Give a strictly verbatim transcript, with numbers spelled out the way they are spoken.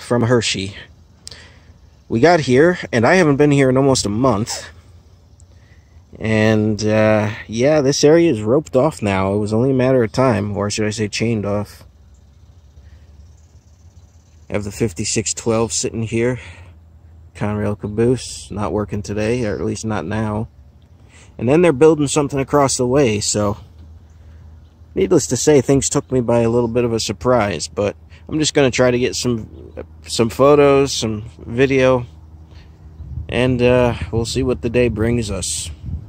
from Hershey. We got here, and I haven't been here in almost a month. And, uh, yeah, this area is roped off now. It was only a matter of time, or should I say chained off. I have the fifty-six twelve sitting here. Conrail caboose, not working today, or at least not now. And then they're building something across the way, so needless to say, things took me by a little bit of a surprise, but I'm just going to try to get some some photos, some video, and uh, we'll see what the day brings us.